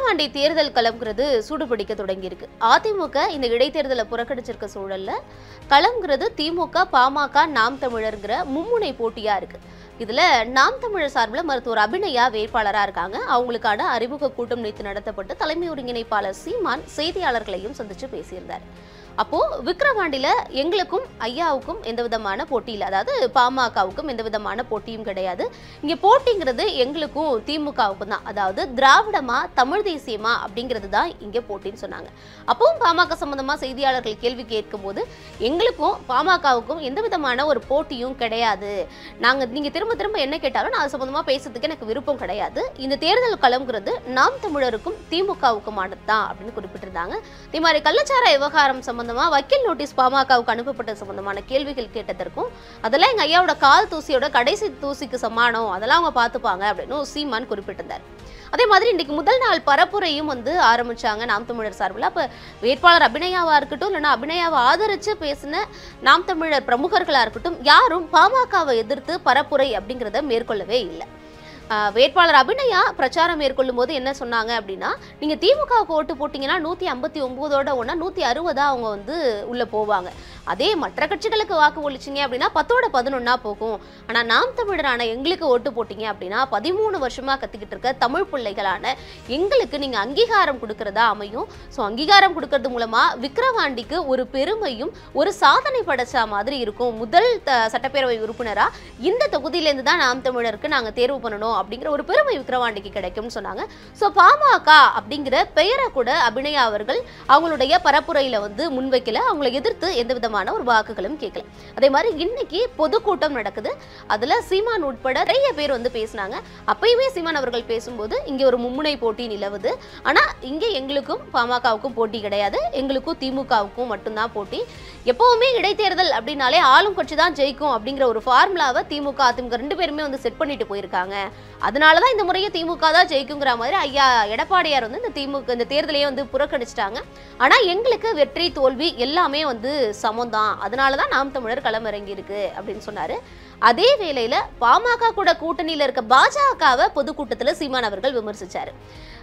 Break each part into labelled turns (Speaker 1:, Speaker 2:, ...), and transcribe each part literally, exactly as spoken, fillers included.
Speaker 1: விக்கிரவாண்டி தேர்தல் களம்ங்கிறது சூடுபிடிக்க தொடங்கியிருக்கு. அதிமுக இந்த இடைத்தேர்தலை புறக்கணிச்சிருக்க சூழல்ல களம்ங்கிறது திமுக, பாமக, நாம் தமிழர்ங்கிற மும்முனை போட்டியா இருக்கு. இதுல நாம் தமிழர் சார்பில் மருத்துவர் அபிநயா வேட்பாளரா இருக்காங்க. அவங்களுக்கான அறிமுக கூட்டம் நேற்று நடத்தப்பட்டு தலைமை ஒருங்கிணைப்பாளர் சீமான் செய்தியாளர்களையும் சந்திச்சு பேசியிருந்தார். அப்போ விக்கிரவாண்டியில எங்களுக்கும் ஐயாவுக்கும் எந்த விதமான போட்டி இல்லை, அதாவது பாமகவுக்கும் எந்த விதமான போட்டியும் கிடையாது. இங்க போட்டிங்கிறது எங்களுக்கும் திமுகவுக்கும் தான், அதாவது திராவிடமா தமிழ் தேசியமா அப்படிங்கிறது தான் இங்க போட்டின்னு சொன்னாங்க. அப்பவும் பாமக சம்பந்தமா செய்தியாளர்கள் கேள்வி கேட்கும் போது எங்களுக்கும் பாமகவுக்கும் எந்த விதமான ஒரு போட்டியும் கிடையாது, நாங்க நீங்க திரும்ப திரும்ப என்ன கேட்டாலும் நான் அது சம்பந்தமா பேசுறதுக்கு எனக்கு விருப்பம் கிடையாது, இந்த தேர்தல் களம்ங்கிறது நாம் தமிழருக்கும் திமுகவுக்குமானது தான் அப்படின்னு குறிப்பிட்டிருந்தாங்க. இதே மாதிரி கள்ளச்சார விவகாரம் சம்பந்தமா வக்கீல் நோட்டீஸ் பாமகவுக்கு அனுப்பப்பட்ட சம்பந்தமான கேள்விகள் கேட்டதற்கும் அதெல்லாம் எங்க ஐயாவோட கால் தூசியோட கடைசி தூசிக்கு சமானம், அதெல்லாம் அவங்க பார்த்துப்பாங்க அப்படின்னு சீமான் குறிப்பிட்டிருந்தார். அதே மாதிரி இன்னைக்கு முதல் நாள் பரப்புரையும் வந்து ஆரம்பிச்சாங்க நாம் தமிழர் சார்பில். அப்ப வேட்பாளர் அபிநயாவா இருக்கட்டும், இல்லைன்னா அபிநயாவை ஆதரிச்சு பேசின நாம் தமிழர் பிரமுகர்களா இருக்கட்டும், யாரும் பாமகவை எதிர்த்து பரப்புரை அப்படிங்கிறத மேற்கொள்ளவே இல்லை. வேட்பாளர் அபிநயா பிரச்சாரம் மேற்கொள்ளும் போது என்ன சொன்னாங்க அப்படின்னா, நீங்க திமுகவுக்கு ஓட்டு போட்டீங்கன்னா நூத்தி ஐம்பத்தி ஒன்பதோட ஒன்னா நூத்தி அறுபதா அவங்க வந்து உள்ள போவாங்க, அதே மற்ற கட்சிகளுக்கு வாக்கு ஒழிச்சிங்க அப்படின்னா பத்தோட பதினொன்னா போகும், ஆனா நாம் தமிழரான எங்களுக்கு ஓட்டு போட்டீங்க அப்படின்னா பதிமூணு வருஷமா கத்திக்கிட்டு இருக்க தமிழ் பிள்ளைகளான எங்களுக்கு நீங்க அங்கீகாரம் கொடுக்கறதா அமையும். ஸோ அங்கீகாரம் கொடுக்கறது மூலமா விக்கிரவாண்டிக்கு ஒரு பெருமையும் ஒரு சாதனை படைச்ச மாதிரி இருக்கும். முதல் சட்டப்பேரவை உறுப்பினரா இந்த தொகுதியிலேருந்து தான் நாம் தமிழருக்கு நாங்க தேர்வு பண்ணணும் அப்படிங்கிற ஒரு பெருமை விக்கிரவாண்டிக்கு கிடைக்கும்னு சொன்னாங்க. ஸோ பாமக அப்படிங்கிற பெயரை கூட அபிநயா அவர்கள் அவங்களுடைய பரப்புரையில வந்து முன்வைக்கல, அவங்களை எதிர்த்து எந்த விதமான ஒரு வாக்குகளும் கேட்கல. அதே மாதிரி இன்னைக்கு பொதுக்கூட்டம் நடக்குது, அதுல சீமான் உட்பட நிறைய பேர் வந்து பேசினாங்க. அப்பயுமே சீமான் அவர்கள் பேசும்போது இங்க ஒரு மும்முனை போட்டி நிலவுது, ஆனா இங்க எங்களுக்கும் பாமகவுக்கும் போட்டி கிடையாது, எங்களுக்கும் திமுகவுக்கும் மட்டும்தான் போட்டி. எப்பவுமே இடைத்தேர்தல் அப்படின்னாலே ஆளும் கட்சி தான் ஜெயிக்கும் அப்படிங்கிற ஒரு ஃபார்முலாவை திமுக அதிமுக ரெண்டு பேருமே வந்து செட் பண்ணிட்டு போயிருக்காங்க. அதனாலதான் இந்த முறையை திமுக தான் ஜெயிக்குங்கிற மாதிரி ஐயா எடப்பாடியார் வந்து இந்த திமுக இந்த தேர்தலையே வந்து புறக்கணிச்சிட்டாங்க. ஆனா எங்களுக்கு வெற்றி தோல்வி எல்லாமே வந்து சமம்தான், அதனாலதான் நாம் தமிழர் களமிறங்கி இருக்கு அப்படின்னு சொன்னாரு. அதே வேளையில பாமக கூட கூட்டணியில இருக்க பாஜகவை பொதுக்கூட்டத்துல சீமான் அவர்கள் விமர்சிச்சாரு.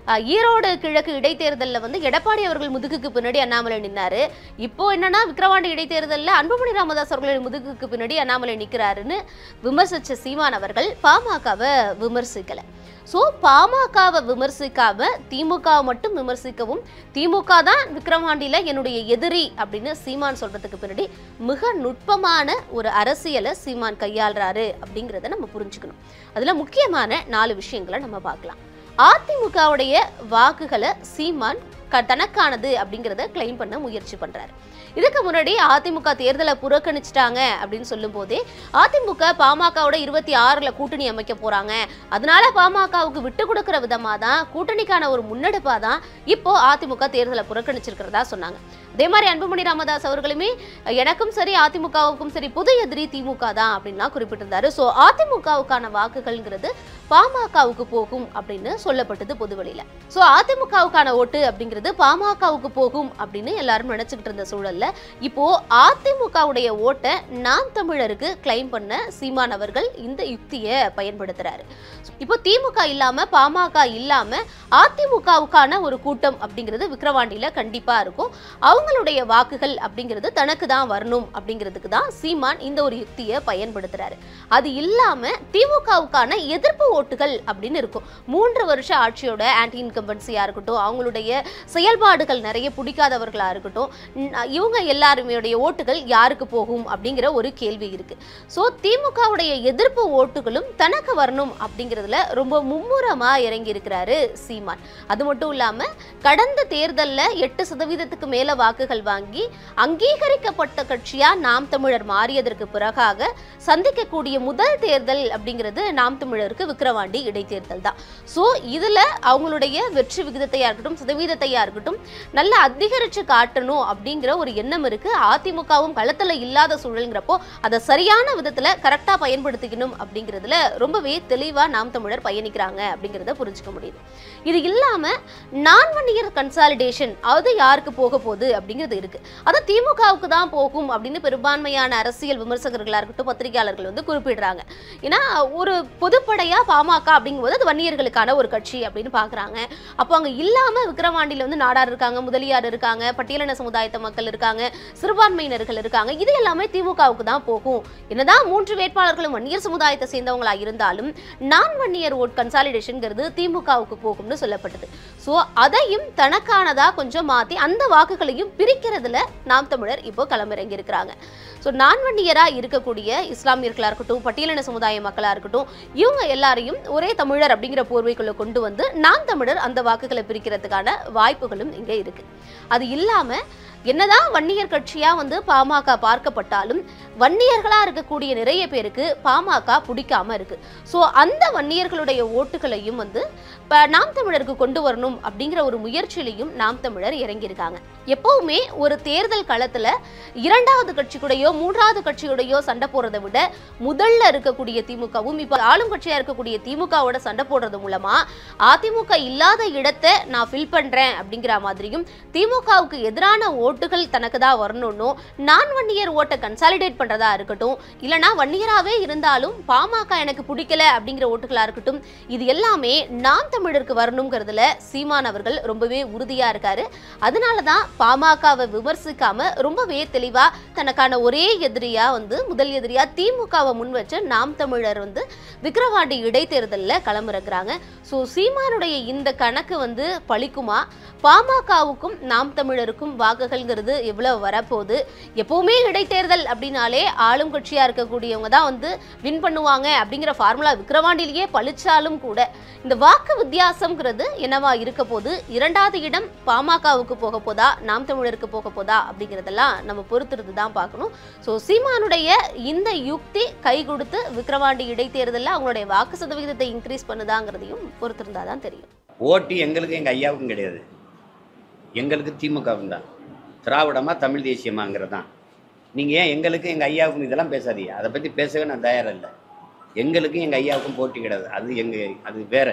Speaker 1: ஈரோடு கிழக்கு இடைத்தேர்தலில் வந்து எடப்பாடி அவர்கள் முதுகுக்கு பின்னாடி அண்ணாமலை நின்னாரு. இப்போ என்னன்னா விக்கிரவாண்டி இடைத்தேர்தலில் அன்புமணி ராமதாஸ் அவர்களின் முதுகுக்கு பின்னாடி அண்ணாமலை நிற்கிறாருன்னு விமர்சிச்ச சீமான் அவர்கள் பாமகவை விமர்சிக்கல. ஸோ பாமகவை விமர்சிக்காம திமுக மட்டும் விமர்சிக்கவும், திமுக தான் விக்கிரவாண்டியில என்னுடைய எதிரி அப்படின்னு சீமான் சொல்றதுக்கு பின்னாடி மிக நுட்பமான ஒரு அரசியலை சீமான் கையாளுறாரு அப்படிங்கிறத நம்ம புரிஞ்சுக்கணும். அதுல முக்கியமான நாலு விஷயங்களை நம்ம பார்க்கலாம். அதிமுகவுடைய வாக்குகளை சீமான் தனக்கானது அப்படிங்கிறத கிளைம் பண்ண முயற்சி பண்றாரு. இதுக்கு முன்னாடி அதிமுக தேர்தலை புறக்கணிச்சிட்டாங்க அப்படின்னு சொல்லும் போதே அதிமுக பாமகவோட இருபத்தி ஆறுல கூட்டணி அமைக்க போறாங்க, அதனால பாமகவுக்கு விட்டு கொடுக்கிற விதமா தான் கூட்டணிக்கான ஒரு முன்னெடுப்பா தான் இப்போ அதிமுக தேர்தலை புறக்கணிச்சிருக்கிறதா சொன்னாங்க. அதே மாதிரி அன்புமணி ராமதாஸ் அவர்களுமே எனக்கும் சரி அதிமுகவுக்கும் சரி புது எதிரி திமுக தான் அப்படின்லாம் குறிப்பிட்டிருந்தாரு. ஸோ அதிமுகவுக்கான வாக்குகள்ங்கிறது பாமகவுக்கு போகும் அப்படின்னு சொல்லப்பட்டது பொதுவெளியில. ஸோ அதிமுகவுக்கான ஓட்டு அப்படிங்கிறது பாமகவுக்கு போகும் அப்படின்னு எல்லாரும் நினைச்சுக்கிட்டு இருந்த சூழல்ல இப்போ அதிமுகவுடைய ஓட்டை நாம் தமிழருக்கு கிளைம் பண்ண சீமான் அவர்கள் இந்த யுக்தியை பயன்படுத்துறாரு. இப்போ திமுக இல்லாம பாமக இல்லாம அதிமுகவுக்கான ஒரு கூட்டம் அப்படிங்கிறது விக்கிரவாண்டியில கண்டிப்பா இருக்கும். அவங்களுடைய வாக்குகள் அப்படிங்கிறது தனக்கு தான் வரணும் அப்படிங்கிறதுக்கு தான் சீமான் இந்த ஒரு யுக்தியை பயன்படுத்துறாரு. அது இல்லாம திமுகவுக்கான எதிர்ப்பு ஓட்டுகள் அப்படின்னு இருக்கும். மூன்று வருஷ ஆட்சியோட ஆன்டி இன்கம்பன்சியா இருக்கட்டும், அவங்களுடைய செயல்பாடுகள் நிறைய பிடிக்காதவர்களா இருக்கட்டும், இவங்க எல்லாருமே ஓட்டுகள் யாருக்கு போகும் அப்படிங்கிற ஒரு கேள்வி இருக்கு. சோ திமுகவுடைய எதிர்ப்பு ஓட்டுகளும் தனக்கு வரணும் அப்படிங்கிறதுல ரொம்ப மும்முரமா இறங்கி இருக்கிறாரு சீமான். அது மட்டும் இல்லாம கடந்த தேர்தல்ல எட்டு சதவீதத்துக்கு மேல வாக்குகள் வாங்கி அங்கீகரிக்கப்பட்ட கட்சியா நாம் தமிழர் மாறியதற்கு பிறகாக சந்திக்கக்கூடிய முதல் தேர்தல் அப்படிங்கிறது நாம் தமிழருக்கு விக்கிரவாண்டி இடைத்தேர்தல் தான். சோ இதுல அவங்களுடைய வெற்றி விகிதத்தையா இருக்கட்டும் சதவீதத்தையா இருக்கட்டும் நல்ல அதிகரிச்சு காட்டணும் அப்படிங்கிற ஒரு எண்ணம் இருக்கு. அதிமுகவும் களத்துல இல்லாத சூழல்ங்கிறப்போ அதை சரியான விதத்துல கரெக்டா பயன்படுத்திக்கணும் அப்படிங்கிறதுல ரொம்பவே தெளிவா நாம் தமிழர் பயணிக்கிறாங்க அப்படிங்கிறத புரிஞ்சுக்க முடியுது. இது இல்லாம நான் ஒன் இயர் கன்சாலிடேஷன் அது யாருக்கு போக போகுது அப்படிங்கிறது இருக்கு. அது திமுகவுக்கு தான் போகும் அப்படின்னு பெரும்பான்மையான அரசியல் விமர்சகர்களா இருக்கட்டும் பத்திரிகையாளர்கள் வந்து குறிப்பிடுறாங்க. ஏன்னா ஒரு பொதுப்படையா பாமக அப்படிங்கும்போது அது வன்னியர்களுக்கான ஒரு கட்சி அப்படின்னு பாக்குறாங்க. அப்போ அங்க இல்லாம விக்கிரவாண்டியில வந்து நாடார் இருக்காங்க, முதலியார் இருக்காங்க, பட்டியலின சமுதாயத்த மக்கள் இருக்காங்க, சிறுபான்மையினர்கள் இருக்காங்க. இது எல்லாமே திமுகவுக்கு தான் போகும். என்னதான் மூன்று வேட்பாளர்களும் வன்னியர் சமுதாயத்தை சேர்ந்தவங்களா இருந்தாலும் நான் வன்னியர் ஓட் கன்சாலிடேஷன்ங்கிறது திமுகவுக்கு போகும்னு சொல்லப்பட்டது. சோ அதையும் தனக்கானதா கொஞ்சம் மாத்தி அந்த வாக்குகளையும் பிரிக்கிறதுல நாம் தமிழர் இப்போ களமிறங்கி இருக்கிறாங்க. ஸோ நான் வன்னியரா இருக்கக்கூடிய இஸ்லாமியர்களா இருக்கட்டும், பட்டியலின சமுதாய மக்களா இருக்கட்டும், இவங்க எல்லாரையும் ஒரே தமிழர் அப்படிங்கிற போர்வைக்குள்ள கொண்டு வந்து நாம் தமிழர் அந்த வாக்குகளை பிரிக்கிறதுக்கான வாய்ப்புகளும் இங்க இருக்கு. அது இல்லாம என்னதான் வன்னியர் கட்சியா வந்து பாமக பார்க்கப்பட்டாலும் வன்னியர்களா இருக்கக்கூடிய நிறைய பேருக்கு பாமக பிடிக்காம இருக்கு. சோ அந்த வன்னியர்களுடைய ஓட்டுகளையும் வந்து நாம் தமிழருக்கு கொண்டு வரணும் அப்படிங்கிற ஒரு முயற்சியிலையும் நாம் தமிழர் இறங்கியிருக்காங்க. எப்பவுமே ஒரு தேர்தல் களத்துல இரண்டாவது கட்சி கூடயோ மூன்றாவது கட்சியுடையோ சண்டை போடுறதை விட முதல்ல இருக்கக்கூடிய திமுகவும் இப்ப ஆளும் கட்சியா இருக்கக்கூடிய திமுகவோட சண்டை போடுறது மூலமா அதிமுக இல்லாத இடத்தை நான் ஃபில் பண்றேன் அப்படிங்கிற மாதிரியும் திமுகவுக்கு எதிரான ஓட்டுகள் தனக்கு தான் வரணும்னோ நான் வன்னியர் ஓட்டை கன்சாலிடேட் பண்றதா இருக்கட்டும், இல்லனா வன்னியராவே இருந்தாலும் பாமக எனக்கு பிடிக்கல அப்படிங்கிற ஓட்டுகளா இருக்கட்டும், இது எல்லாமே நாம் தமிழருக்கு வரணுங்கிறதுல சீமான் அவர்கள் ரொம்பவே உறுதியா இருக்காரு. அதனாலதான் பாமகவை விமர்சிக்காம ரொம்பவே தெளிவா தனக்கான ஒரே எதிரியா வந்து முதல் எதிரியா திமுகவை முன் வச்சு நாம் தமிழர் வந்து விக்கிரவாண்டி இடைத்தேர்தலில் களமிறக்குறாங்க. ஸோ சீமானுடைய இந்த கணக்கு வந்து பழிக்குமா? பாமகவுக்கும் நாம் தமிழருக்கும் வாக்குகள்ங்கிறது எவ்வளவு வரப்போகுது? எப்பவுமே இடைத்தேர்தல் அப்படின்னாலே ஆளும் கட்சியா இருக்கக்கூடியவங்க தான் வந்து வின் பண்ணுவாங்க அப்படிங்கிற ஃபார்முலா விக்கிரவாண்டிலேயே பழிச்சாலும் கூட இந்த வாக்கு வித்தியாசம்ங்கிறது என்னவா இருக்க போது? இரண்டாவது இடம் பாமகவுக்கு போக போதா, நாம் தமிழருக்கு போக போதா அப்படிங்கிறதெல்லாம் நம்ம பொறுத்திருந்து தான் பார்க்கணும். ஸோ சீமானுடைய இந்த யுக்தி கை கொடுத்து விக்கிரவாண்டி இடைத்தேர்தலில் அவங்களுடைய வாக்கு சதவீதத்தை இன்க்ரீஸ் பண்ணுதாங்கிறதையும் பொறுத்திருந்தா தான் தெரியும்.
Speaker 2: ஓட்டு எங்களுக்கு எங்கள் ஐயாவுக்கும் கிடையாது, எங்களுக்கு திமுகவும் தான். திராவிடமா தமிழ் தேசியமாங்கிறது தான். நீங்கள் ஏன் எங்களுக்கு எங்கள் ஐயாவுக்கும் இதெல்லாம் பேசாதீங்க, அதை பற்றி பேசவே நான் தயாராக இல்லை. எங்களுக்கும் எங்கள் ஐயாவுக்கும் போட்டி கிடையாது, அது எங்கள் அது வேற.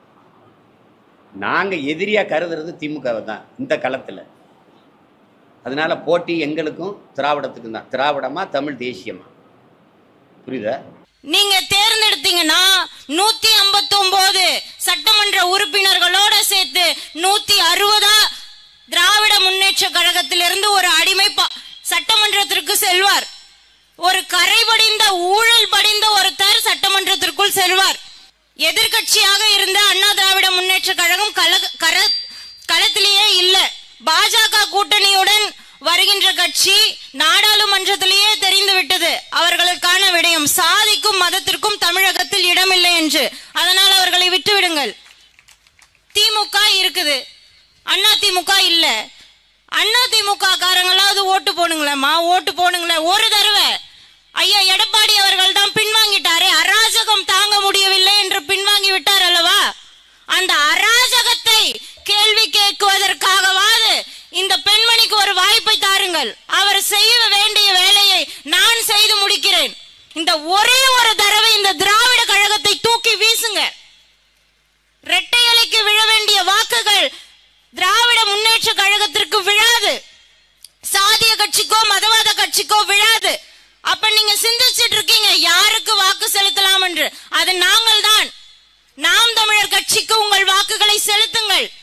Speaker 2: நாங்கள் எதிரியாக கருதுறது திமுகவை தான் இந்த களத்தில். அதனால போட்டி எங்களுக்கும் திராவிடத்துக்கும் தான். திராவிடமா தமிழ் தேசியமா, புரியுதா?
Speaker 3: நீங்க தேர்ந்தெடுத்தீங்கன்னா நூத்தி ஐம்பத்தி ஒன்பது சட்டமன்ற உறுப்பினர்களோட சேர்த்து நூத்தி அறுபதா திராவிட முன்னேற்ற கழகத்திலிருந்து ஒரு அடிமை சட்டமன்றத்திற்கு செல்வார். ஒரு கரை படிந்த ஊழல் படிந்த ஒருத்தர் சட்டமன்றத்திற்குள் செல்வார். எதிர்கட்சியாக இருந்த அண்ணா திராவிட முன்னேற்ற கழகம் களத்திலேயே இல்ல. பாஜக கூட்டணியுடன் வருகின்ற கட்சி நாடாளுமன்றத்திலேயே தெரிந்து விட்டது அவர்களுக்கான விடயம். சாதிக்கும் மதத்திற்கும் தமிழகத்தில் இடமில்லை என்று. அதனால் அவர்களை விட்டுவிடுங்கள். திமுக இருக்குது, அண்ணா திமுக இல்ல. அண்ணா திமுக காரங்களாவது ஓட்டு போடுங்களேம்மா, ஓட்டு போடுங்களேன். ஒரு தடவை ஐயா எடப்பாடி அவர்கள் தான் பின்வாங்கிட்டாரே, அராஜகம் தாங்க முடியவில்லை என்று பின்வாங்கி விட்டார் அல்லவா? அந்த அராஜகத்தை கேள்வி கேட்குவதற்காகவாது இந்த பெண்மணிக்கு ஒரு வாய்ப்பை தாருங்கள். அவர் செய்ய வேண்டிய வேலையை நான் செய்து முடிக்கிறேன். இந்த ஒரே ஒரு தடவை இந்த திராவிட கழகத்தை தூக்கி வீசுங்க. இரட்டை இலைக்கு விழ வேண்டிய வாக்குகள் திராவிட முன்னேற்ற கழகத்திற்கு விழாது, சாதிய கட்சிக்கோ மதவாத கட்சிக்கோ விழாது. அப்ப நீங்க சிந்திச்சிட்டு இருக்கீங்க யாருக்கு வாக்கு செலுத்தலாம் என்று. அது நாங்கள் தான். நாம் தமிழர் கட்சிக்கு உங்கள் வாக்குகளை செலுத்துங்கள்.